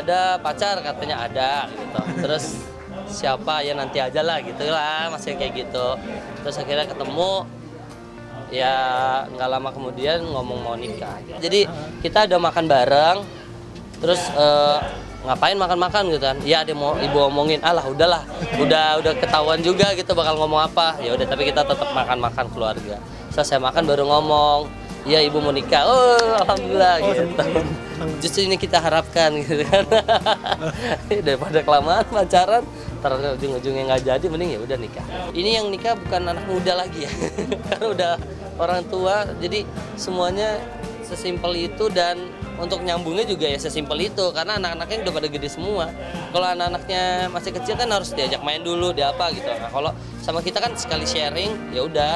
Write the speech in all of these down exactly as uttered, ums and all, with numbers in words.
ada pacar katanya ada gitu. Terus siapa ya nanti aja lah gitu lah, masih kayak gitu. Terus akhirnya ketemu, ya nggak lama kemudian ngomong mau nikah. Jadi kita udah makan bareng, terus uh, ngapain makan-makan gitu kan? Ya ada mau ibu omongin, alah udahlah, udah udah ketahuan juga gitu bakal ngomong apa. Ya udah tapi kita tetap makan-makan keluarga. Selesai makan baru ngomong, iya ibu mau nikah. Oh alhamdulillah oh, gitu. Justru ini kita harapkan gitu kan. Daripada kelamaan pacaran, terus ujung-ujungnya nggak jadi, mending ya udah nikah. Ini yang nikah bukan anak muda lagi ya, karena udah orang tua. Jadi semuanya sesimpel itu dan untuk nyambungnya juga ya sesimpel itu karena anak-anaknya udah pada gede semua. Kalau anak-anaknya masih kecil kan harus diajak main dulu, dia apa gitu. Nah kalau sama kita kan sekali sharing, ya udah.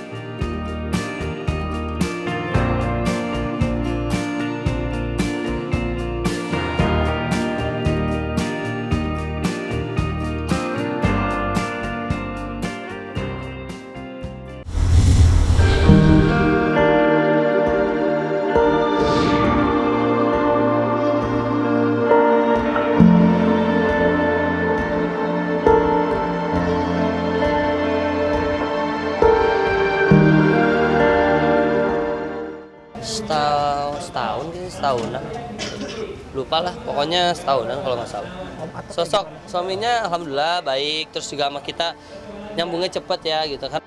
Setahun, setahun gitu, setahunan. Lupa lah, pokoknya setahunan kalau nggak salah. Sosok suaminya alhamdulillah baik, terus juga sama kita nyambungnya cepet ya gitu kan.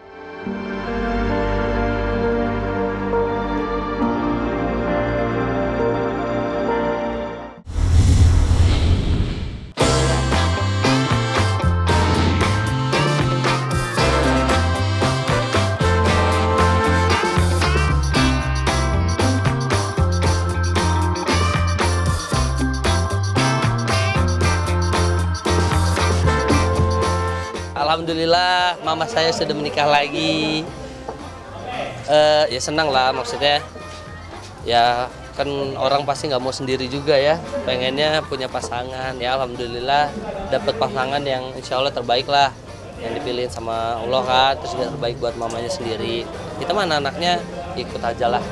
Alhamdulillah mama saya sudah menikah lagi. Uh, ya senang lah maksudnya. Ya kan orang pasti nggak mau sendiri juga ya. Pengennya punya pasangan. Ya alhamdulillah dapat pasangan yang insya Allah terbaik lah. Yang dipilih sama Allah kan. Terus juga terbaik buat mamanya sendiri. Kita mah anak-anaknya ikut aja lah.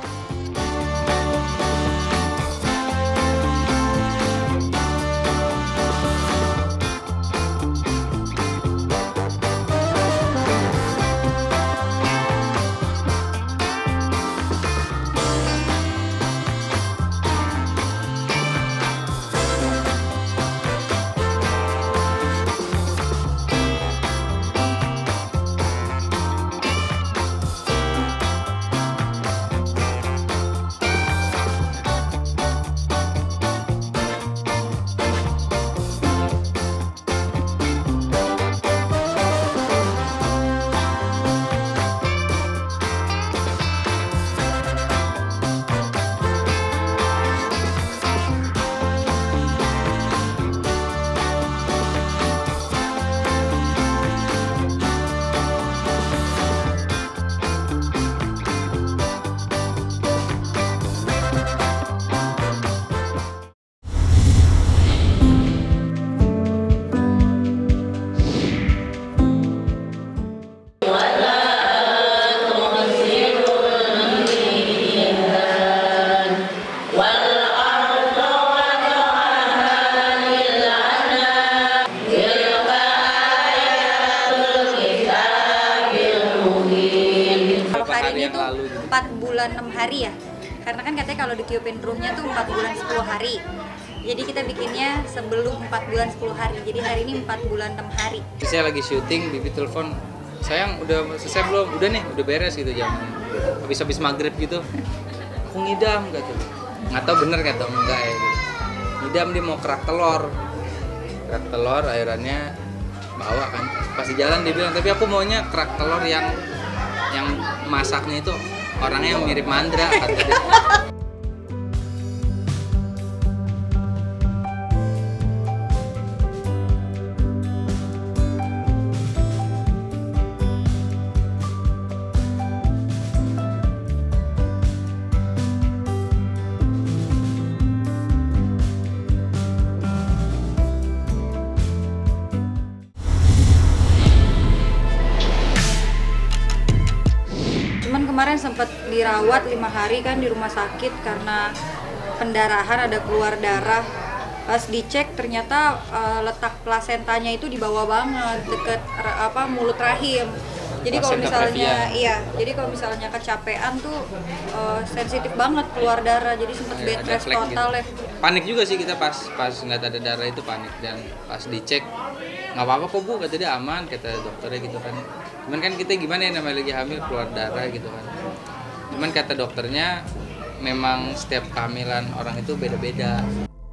Ini tuh empat bulan enam hari ya, karena kan katanya kalau ditiupin ruhnya tuh empat bulan sepuluh hari. Jadi kita bikinnya sebelum empat bulan sepuluh hari. Jadi hari ini empat bulan enam hari. Saya lagi syuting, Bibi telepon, sayang udah selesai belum? Udah nih, udah beres gitu jam. Habis-habis maghrib gitu. Aku ngidam gitu. Nggak tahu bener kata enggak ya gitu. Ngidam dia mau kerak telur. Kerak telur akhirnya bawa kan. Pas di jalan dia bilang, tapi aku maunya kerak telur yang yang masaknya itu orangnya yang mirip Mandra kata dia. Kemarin sempat dirawat lima hari kan di rumah sakit karena pendarahan, ada keluar darah Pas dicek ternyata uh, letak plasentanya itu di bawah banget, deket ra- apa mulut rahim. Jadi kalau Placenta misalnya previa. iya, jadi kalau misalnya kecapean tuh uh, sensitif banget keluar darah, jadi sempet Ya, bed ada rest flek total gitu. ya. Panik juga sih kita pas pas ngeliat ada darah itu panik, dan pas dicek nggak apa-apa kok bu, kata dia aman, kata dokternya gitu kan. Cuman kan kita gimana ya, namanya lagi hamil keluar darah gitu kan. Cuman kata dokternya memang setiap kehamilan orang itu beda-beda.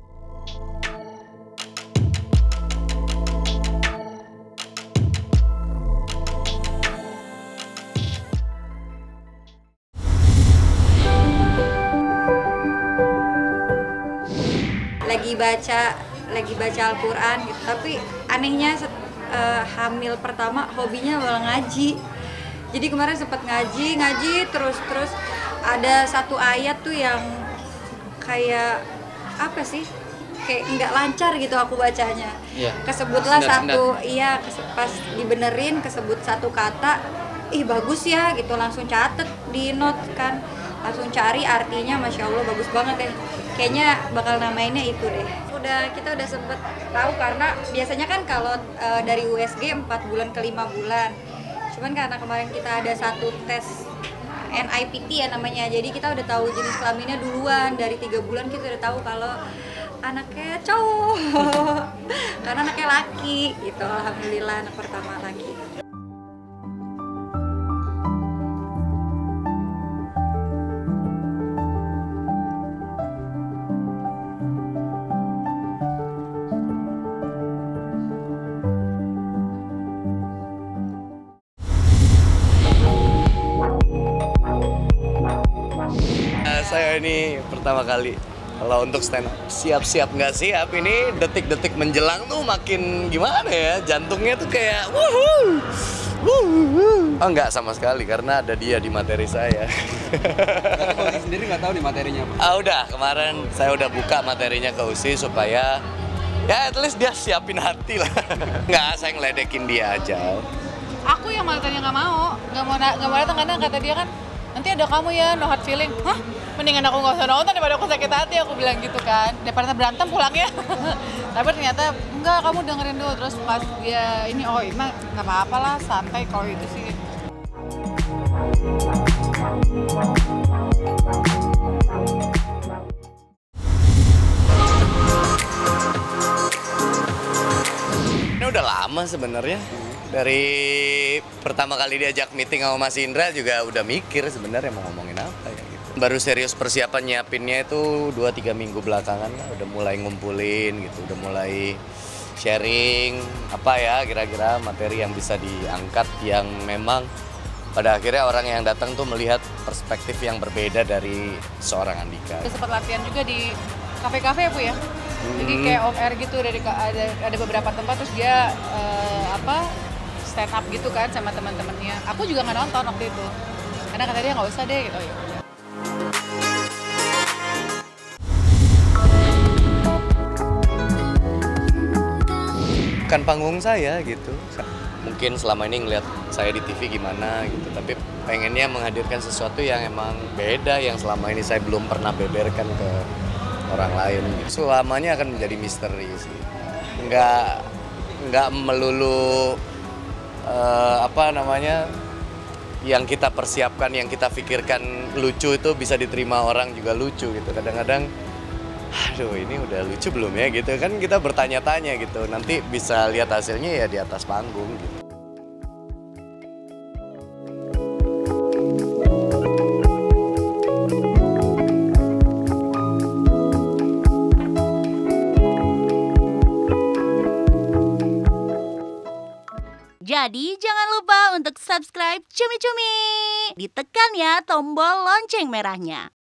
Lagi baca lagi baca Al-Quran gitu, tapi anehnya set- eh, hamil pertama hobinya malah ngaji. Jadi kemarin sempat ngaji ngaji terus terus ada satu ayat tuh yang kayak apa sih, kayak nggak lancar gitu aku bacanya. Iya. Kesebutlah Sendat-sendat. satu, iya kese- pas dibenerin kesebut satu kata, ih bagus ya gitu, langsung catet di note kan, langsung cari artinya, masya Allah bagus banget deh. Kayaknya bakal namainnya itu deh. Udah kita udah sempet tahu karena biasanya kan kalau eh, dari U S G empat bulan ke lima bulan. Cuman karena kemarin kita ada satu tes N I P T ya namanya, jadi kita udah tahu jenis kelaminnya duluan, dari tiga bulan kita udah tahu kalau anaknya cowok karena anaknya laki gitu. Alhamdulillah anak pertama laki. Nah, saya ini pertama kali kalau untuk stand up. Siap-siap nggak siap, ini detik-detik menjelang tuh makin gimana ya, jantungnya tuh kayak wuhu, wuhu. Oh nggak sama sekali, karena ada dia di materi saya. Kalau Uzi sendiri nggak tahu nih materinya apa. Ah udah, kemarin saya udah buka materinya ke Usi supaya ya at least dia siapin hati lah. Nggak, saya ngeledekin dia aja. Aku yang malah tanya nggak mau, nggak mau nggak mau datang karena kata dia kan nanti ada kamu ya, no hard feeling. Hah? Mendingan aku nggak usah nonton daripada aku sakit hati, aku bilang gitu kan. Daripada berantem pulang ya. Tapi ternyata enggak, kamu dengerin dulu. Terus pas dia ini, oh ini mah nggak apa-apa lah, santai kalau itu sih. Ini udah lama sebenarnya. Dari pertama kali diajak meeting sama Mas Indra juga udah mikir sebenarnya mau ngomongin apa ya gitu. Baru serius persiapan nyiapinnya itu dua tiga minggu belakangan lah, udah mulai ngumpulin gitu, udah mulai sharing apa ya kira-kira materi yang bisa diangkat yang memang pada akhirnya orang yang datang tuh melihat perspektif yang berbeda dari seorang Andika. Udah sempat latihan juga di kafe-kafe ya Bu ya. Jadi Hmm. kayak off air gitu, dari ada ada beberapa tempat terus dia eh, apa stand up gitu kan sama teman-temannya. Aku juga nggak nonton waktu itu karena kata dia nggak usah deh gitu. Ya udah. Bukan panggung saya gitu. Mungkin selama ini ngeliat saya di T V gimana gitu, tapi pengennya menghadirkan sesuatu yang emang beda, yang selama ini saya belum pernah beberkan ke orang lain gitu. Selamanya akan menjadi misteri sih. Nggak, nggak melulu eh, apa namanya, yang kita persiapkan, yang kita pikirkan lucu itu bisa diterima orang juga lucu gitu. Kadang-kadang aduh ini udah lucu belum ya gitu kan, kita bertanya-tanya gitu, nanti bisa lihat hasilnya ya di atas panggung gitu. Jadi jangan lupa untuk subscribe Cumi Cumi. Ditekan ya tombol lonceng merahnya.